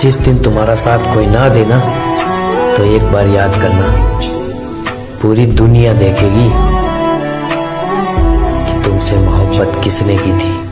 जिस दिन तुम्हारा साथ कोई ना देना तो एक बार याद करना, पूरी दुनिया देखेगी कि तुमसे मोहब्बत किसने की थी।